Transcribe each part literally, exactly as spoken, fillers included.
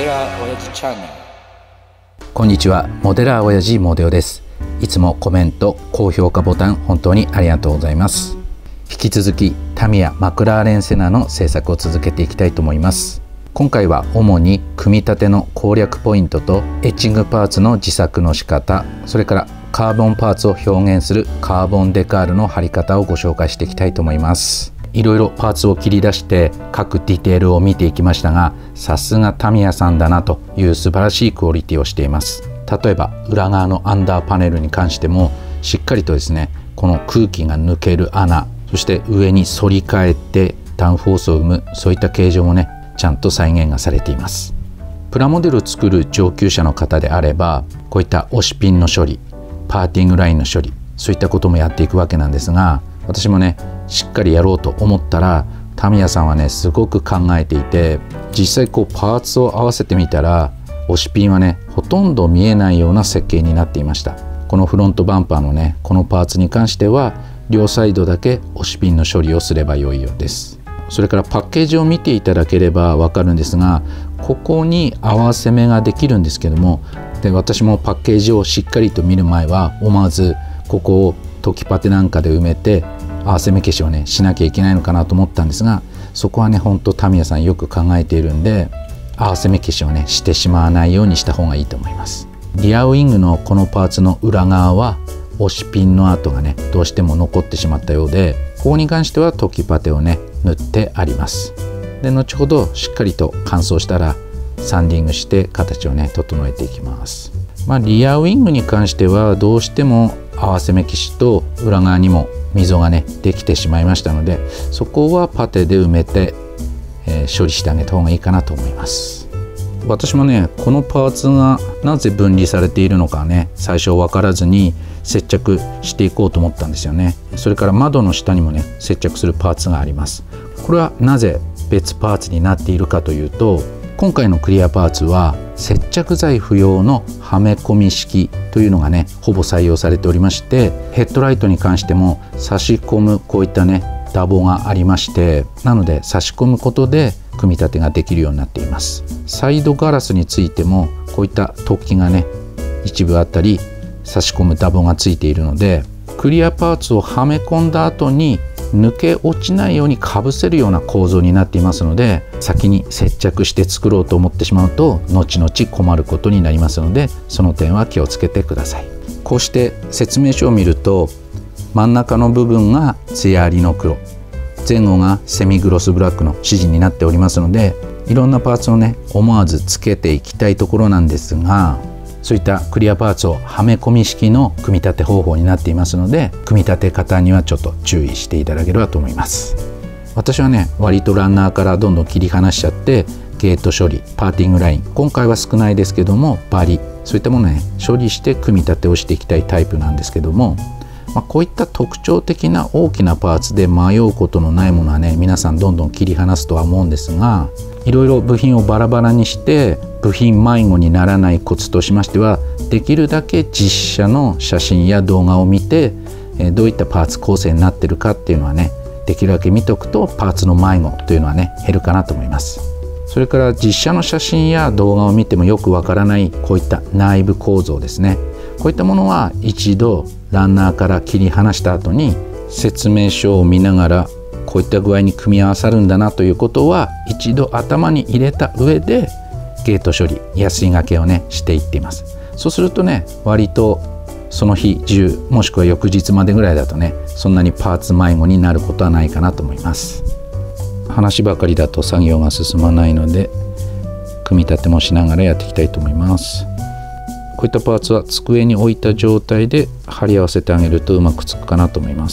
デラー親父チャンネル。 こんにちは、モデラー親父モデオです。いつもコメント、高評価ボタン本当にありがとうございます。引き続きタミヤマクラーレンセナの制作を続けていきたいと思います。今回は主に組み立ての攻略ポイントとエッチングパーツの自作の仕方、それからカーボンパーツを表現するカーボンデカールの貼り方をご紹介していきたいと思います。いろいろパーツを切り出して各ディテールを見ていきましたが、さすがタミヤさんだなという素晴らしいクオリティをしています。例えば裏側のアンダーパネルに関してもしっかりとですね、この空気が抜ける穴、そして上に反り返ってダウンフォースを生む、そういった形状もねちゃんと再現がされています。プラモデルを作る上級者の方であれば、こういった押しピンの処理、パーティングラインの処理、そういったこともやっていくわけなんですが、私もねしっかりやろうと思ったらタミヤさんはねすごく考えていて、実際こうパーツを合わせてみたら押しピンはねほとんど見えないような設計になっていました。このフロントバンパーのねこのパーツに関しては両サイドだけ押しピンの処理をすれば良いようです。それからパッケージを見ていただければわかるんですが、ここに合わせ目ができるんですけども、で私もパッケージをしっかりと見る前は思わずここをトキパテなんかで埋めて合わせ目消しをねしなきゃいけないのかなと思ったんですが、そこはねほんとタミヤさんよく考えているんで、合わせ目消しをねしてしまわないようにした方がいいと思います。リアウィングのこのパーツの裏側は押しピンの跡がねどうしても残ってしまったようで、ここに関してはトキパテをね塗ってあります。で後ほどしっかりと乾燥したらサンディングして形をね整えていきます。まあ、リアウィングに関してはどうしても合わせ目消しと裏側にも溝がねできてしまいましたので、そこはパテで埋めて、えー、処理してあげた方がいいかなと思います。私もねこのパーツがなぜ分離されているのかね最初分からずに接着していこうと思ったんですよね。それから窓の下にもね接着するパーツがあります。これはなぜ別パーツになっているかというと、今回のクリアパーツは接着剤不要のはめ込み式というのがねほぼ採用されておりまして、ヘッドライトに関しても差し込むこういったねダボがありまして、なので差し込むことで組み立てができるようになっています。サイドガラスについてもこういった突起がね一部あったり差し込むダボがついているので、クリアパーツをはめ込んだ後に抜け落ちないようにかぶせるような構造になっていますので、先に接着して作ろうと思ってしまうと後々困ることになりますので、その点は気をつけてください。こうして説明書を見ると真ん中の部分が艶ありの黒、前後がセミグロスブラックの指示になっておりますので、いろんなパーツをね思わずつけていきたいところなんですが、そういったクリアパーツをはめ込み式の組み立て方法になっていますので、組み立て方にはちょっと注意していただければと思います。私はね割とランナーからどんどん切り離しちゃって、ゲート処理、パーティングライン、今回は少ないですけどもバリ、そういったものをね処理して組み立てをしていきたいタイプなんですけども、まあ、こういった特徴的な大きなパーツで迷うことのないものはね皆さんどんどん切り離すとは思うんですが、いろいろ部品をバラバラにして部品迷子にならないコツとしましては、できるだけ実写の写真や動画を見てどういったパーツ構成になってるかっていうのはねできるだけ見ておくとパーツの迷子というのはね減るかなと思います。それから実写の写真や動画を見てもよくわからないこういった内部構造ですね、こういったものは一度ランナーから切り離した後に説明書を見ながらこういった具合に組み合わさるんだなということは一度頭に入れた上でゲート処理、ヤスリがけをねしていっています。そうするとね割とその日中もしくは翌日までぐらいだとねそんなにパーツ迷子になることはないかなと思います。話ばかりだと作業が進まないので組み立てもしながらやっていきたいと思います。こういったパーツは机に置いた状態で貼り合わせてあげるとうまくつくかなと思います。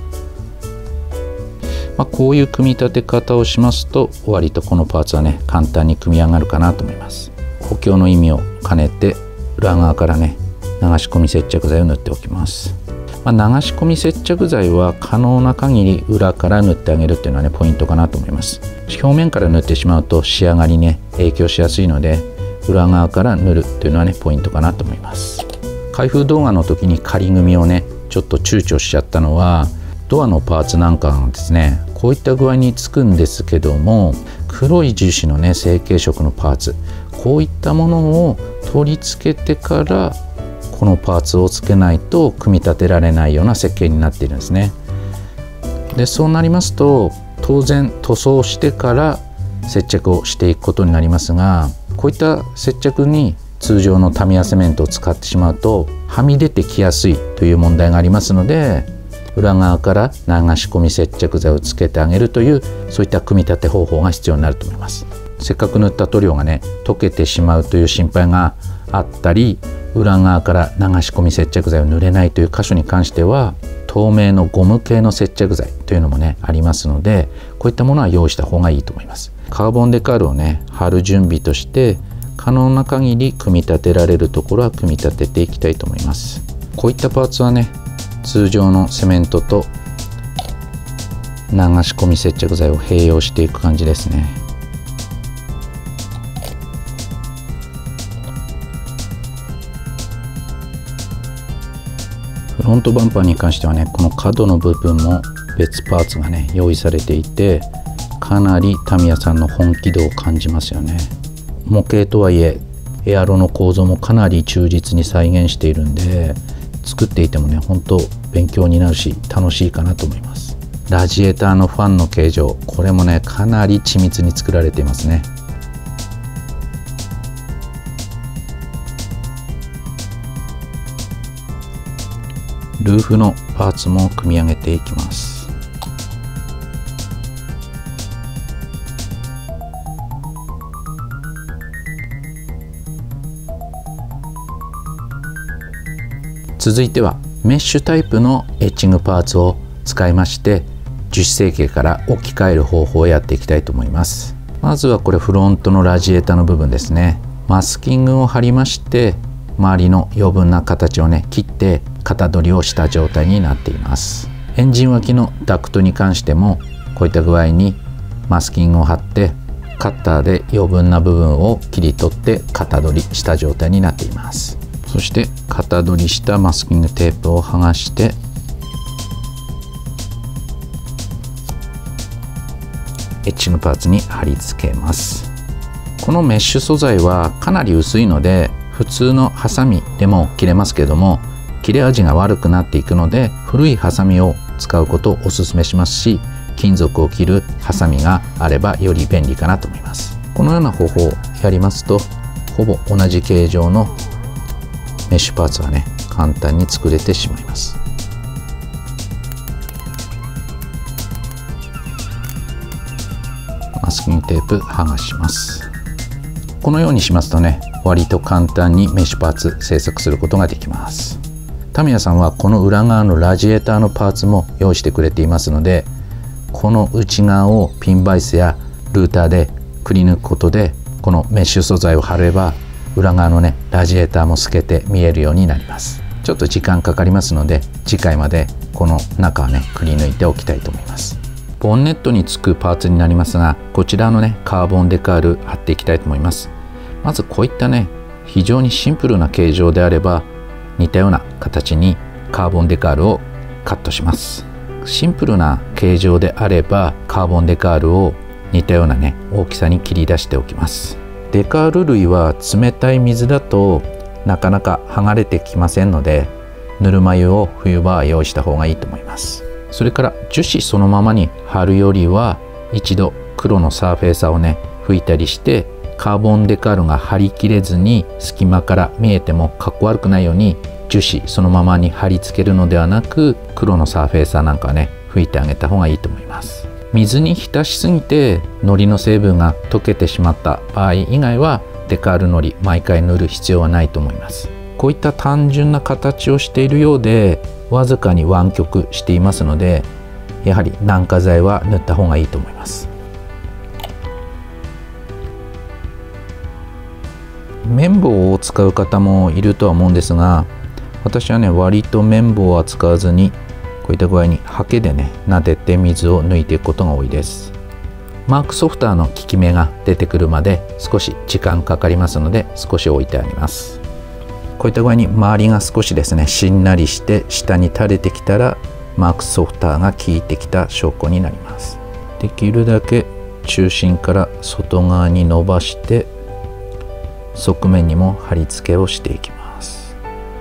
まあ、こういう組み立て方をしますと割とこのパーツはね簡単に組み上がるかなと思います。補強の意味を兼ねて裏側からね流し込み接着剤を塗っておきます。まあ、流し込み接着剤は可能な限り裏から塗ってあげるっていうのはねポイントかなと思います。表面から塗ってしまうと仕上がりね影響しやすいので、裏側から塗るっていうのはねポイントかなと思います。開封動画の時に仮組みをねちょっと躊躇しちゃったのは、ドアのパーツなんかがですねこういった具合につくんですけども、黒い樹脂のね成型色のパーツ、 こういったものを取り付けてからこのパーツをつけないと組み立てられないような設計になっているんですね。でそうなりますと当然塗装してから接着をしていくことになりますが、こういった接着に通常のタミヤセメントを使ってしまうとはみ出てきやすいという問題がありますので、裏側から流し込み接着剤をつけてあげるというそういった組み立て方法が必要になると思います。せっかく塗った塗料がね溶けてしまうという心配があったり、裏側から流し込み接着剤を塗れないという箇所に関しては透明のゴム系の接着剤というのもねありますので、こういったものは用意した方がいいと思います。カーボンデカールをね貼る準備として可能な限り組み立てられるところは組み立てていきたいと思います。こういったパーツはね通常のセメントと流し込み接着剤を併用していく感じですね。フロントバンパーに関してはねこの角の部分も別パーツがね用意されていて、かなりタミヤさんの本気度を感じますよね。模型とはいえエアロの構造もかなり忠実に再現しているんで、作っていてもね本当勉強になるし楽しいかなと思います。ラジエーターのファンの形状、これもねかなり緻密に作られていますね。ルーフのパーツも組み上げていきます。続いてはメッシュタイプのエッチングパーツを使いまして樹脂成形から置き換える方法をやっていきたいと思います。まずはこれフロントのラジエーターの部分ですね。マスキングを貼りまして周りの余分な形をね切って型取りをした状態になっています。エンジン脇のダクトに関してもこういった具合にマスキングを貼ってカッターで余分な部分を切り取って型取りした状態になっています。そして型取りしたマスキングテープを剥がしてエッチングパーツに貼り付けます。このメッシュ素材はかなり薄いので普通のハサミでも切れますけれども、切れ味が悪くなっていくので古いハサミを使うことをおすすめしますし、金属を切るハサミがあればより便利かなと思います。このような方法をやりますとほぼ同じ形状のメッシュパーツはね簡単に作れてしまいます。マスキングテープ剥がします。このようにしますとね割と簡単にメッシュパーツ製作することができます。タミヤさんはこの裏側のラジエーターのパーツも用意してくれていますので、この内側をピンバイスやルーターでくり抜くことでこのメッシュ素材を貼れば裏側のねラジエーターも透けて見えるようになります。ちょっと時間かかりますので次回までこの中はねくり抜いておきたいと思います。ボンネットにつくパーツになりますが、こちらのねカーボンデカール貼っていきたいと思います。まずこういったね非常にシンプルな形状であれば似たような形にカーボンデカールをカットします。シンプルな形状であればカーボンデカールを似たようなね大きさに切り出しておきます。デカール類は冷たい水だとなかなか剥がれてきませんので、ぬるま湯を冬場は用意した方がいいと思います。それから樹脂そのままに貼るよりは一度黒のサーフェーサーをね拭いたりしてカーボンデカールが貼り切れずに隙間から見えてもかっこ悪くないように樹脂そのままに貼り付けるのではなく、黒のサーフェーサーなんかはね拭いてあげた方がいいと思います。水に浸しすぎて糊の成分が溶けてしまった場合以外はデカール糊毎回塗る必要はないと思います。こういった単純な形をしているようでわずかに湾曲していますので、やはり軟化剤は塗った方がいいと思います。綿棒を使う方もいるとは思うんですが、私はね割と綿棒は使わずにこういった具合にハケでね撫でて水を抜いていくことが多いです。マークソフターの効き目が出てくるまで少し時間かかりますので少し置いてあります。こういった具合に周りが少しですねしんなりして下に垂れてきたらマークソフターが効いてきた証拠になります。できるだけ中心から外側に伸ばして側面にも貼り付けをしていきます。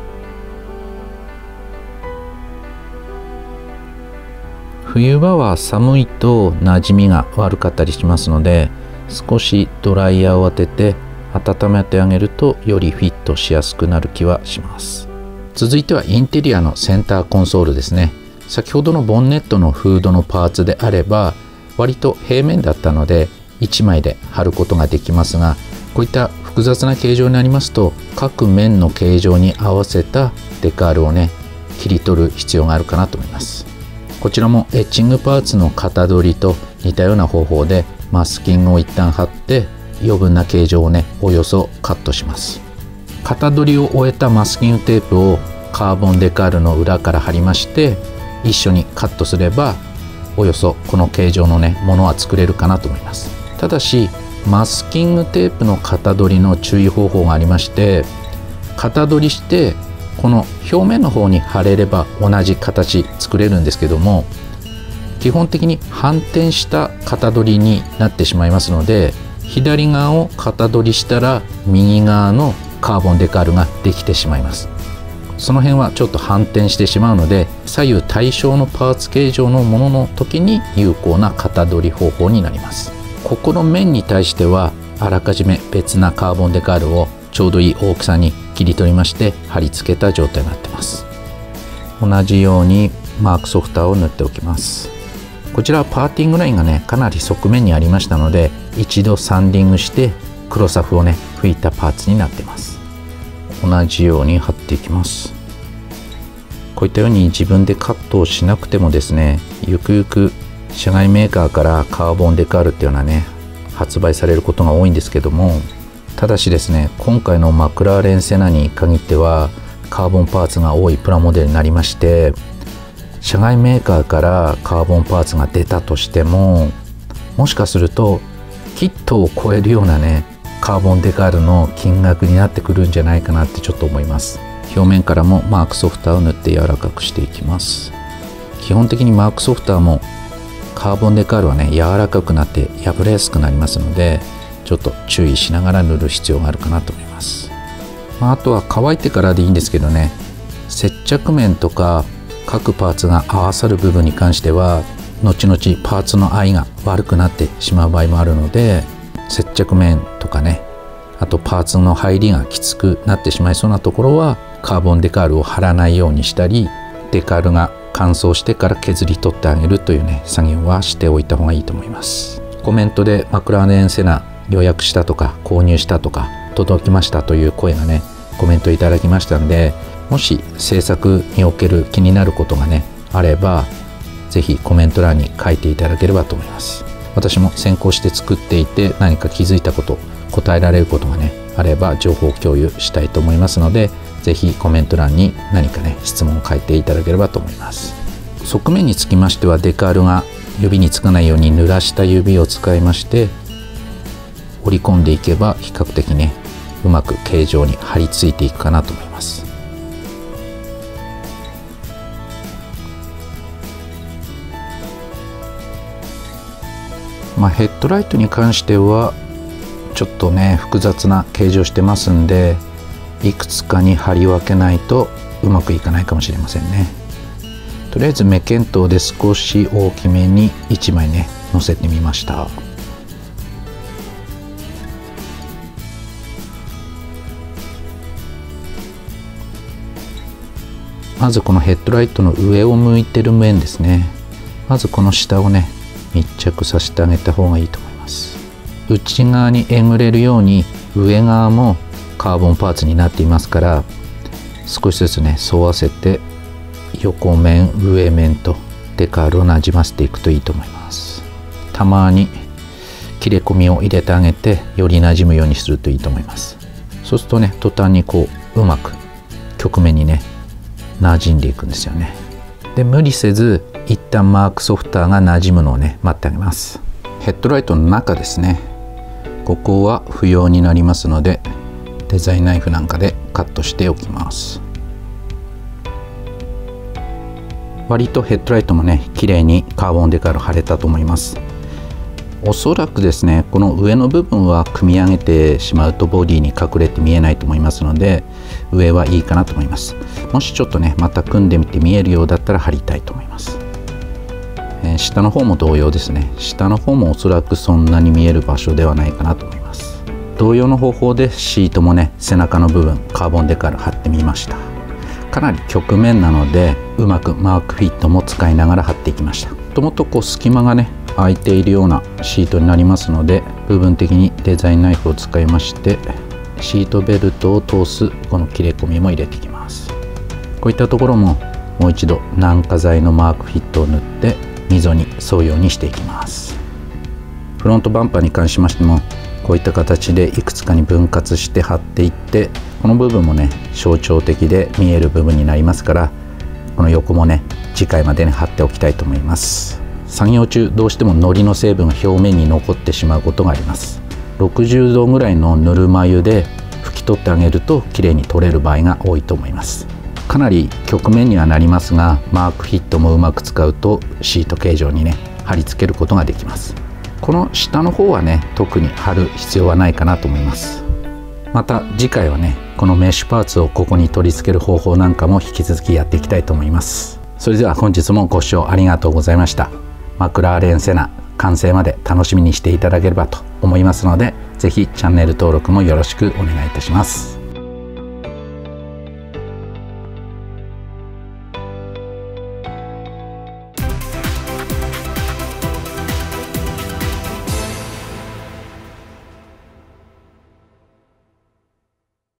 冬場は寒いと馴染みが悪かったりしますので、少しドライヤーを当てて温めてあげるとよりフィットしやすくなる気はします。続いてはインテリアのセンターコンソールですね。先ほどのボンネットのフードのパーツであれば割と平面だったのでいちまいで貼ることができますが、こういった複雑な形状になりますと各面の形状に合わせたデカールをね切り取る必要があるかなと思います。こちらもエッチングパーツの型取りと似たような方法でマスキングを一旦貼って余分な形状をねおよそカットします。型取りを終えたマスキングテープをカーボンデカールの裏から貼りまして一緒にカットすればおよそこの形状のねものは作れるかなと思います。ただしマスキングテープの型取りの注意方法がありまして、型取りしてこの表面の方に貼れれば同じ形作れるんですけども、基本的に反転した型取りになってしまいますので、左側を型取りしたら右側のカーボンデカールができてしまいます。その辺はちょっと反転してしまうので、左右対称のパーツ形状のものの時に有効な型取り方法になります。ここの面に対してはあらかじめ別なカーボンデカールをちょうどいい大きさに切り取りまして貼り付けた状態になってます。同じようにマークソフターを塗っておきます。こちらはパーティングラインがねかなり側面にありましたので、一度サンディングして黒サフをね拭いたパーツになってます。同じように貼っていきます。こういったように自分でカットをしなくてもですね、ゆくゆく社外メーカーからカーボンデカールっていうのはね発売されることが多いんですけども、ただしですね、今回のマクラーレンセナに限ってはカーボンパーツが多いプラモデルになりまして、社外メーカーからカーボンパーツが出たとしても、もしかするとキットを超えるようなねカーボンデカールの金額になってくるんじゃないかなってちょっと思います。表面からもマークソフターを塗って柔らかくしていきます。基本的にマークソフターもカーボンデカールはね柔らかくなって破れやすくなりますので、ちょっと注意しながら塗る必要があるかなと思います。まあ、あとは乾いてからでいいんですけどね、接着面とか各パーツが合わさる部分に関しては後々パーツの合いが悪くなってしまう場合もあるので、接着面とかね、あとパーツの入りがきつくなってしまいそうなところはカーボンデカールを貼らないようにしたり、デカールが乾燥してから削り取ってあげるというね作業はしておいた方がいいと思います。コメントでマクラーレンセナ予約したとか購入したとか届きましたという声がねコメントいただきましたんで、もし制作における気になることがねあれば是非コメント欄に書いていただければと思います。私も先行して作っていて何か気づいたこと、答えられることがねあれば情報共有したいと思いますので、ぜひコメント欄に何かね質問を書いていただければと思います。側面につきましてはデカールが指につかないように濡らした指を使いまして折り込んでいけば比較的ねうまく形状に貼り付いていくかなと思います。まあ、ヘッドライトに関してはちょっとね複雑な形状してますんで、いくつかに貼り分けないとうまくいかないかもしれませんね。とりあえず目見当で少し大きめにいちまいね乗せてみました。まずこのヘッドライトの上を向いてる面ですね。まずこの下をね密着させてあげた方がいいと思います。内側にえぐれるように上側もカーボンパーツになっていますから、少しずつね沿わせて横面上面とデカールをなじませていくといいと思います。たまに切れ込みを入れてあげてよりなじむようにするといいと思います。そうするとね途端にこううまく曲面にね馴染んでいくんですよね。で無理せず一旦マークソフターが馴染むのをね待ってあげます。ヘッドライトの中ですね、ここは不要になりますのでデザインナイフなんかでカットしておきます。割とヘッドライトもね綺麗にカーボンデカール貼れたと思います。 おそらくですね、この上の部分は組み上げてしまうとボディに隠れて見えないと思いますので、上はいいかなと思います。もしちょっとねまた組んでみて見えるようだったら貼りたいと思います。えー、下の方も同様ですね。下の方もおそらくそんなに見える場所ではないかなと思います。同様の方法でシートもね背中の部分カーボンデカル貼ってみました。かなり曲面なのでうまくマークフィットも使いながら貼っていきました。もともとこう隙間がね空いているようなシートになりますので、部分的にデザインナイフを使いましてシートベルトを通すこの切れ込みも入れていきます。こういったところももう一度軟化剤のマークフィットを塗って溝に沿うようにしていきます。フロントバンパーに関しましてもこういった形でいくつかに分割して貼っていって、この部分もね象徴的で見える部分になりますから、この横もね次回までに貼っておきたいと思います。作業中どうしても糊の成分が表面に残ってしまうことがあります。ろくじゅうどぐらいのぬるま湯で拭き取ってあげるときれいに取れる場合が多いと思います。かなり曲面にはなりますが、マークフィットもうまく使うとシート形状にね貼り付けることができます。この下の方はね特に貼る必要はないかなと思います。また次回はねこのメッシュパーツをここに取り付ける方法なんかも引き続きやっていきたいと思います。それでは本日もご視聴ありがとうございました。マクラーレンセナ完成まで楽しみにしていただければと思いますので、是非チャンネル登録もよろしくお願いいたします。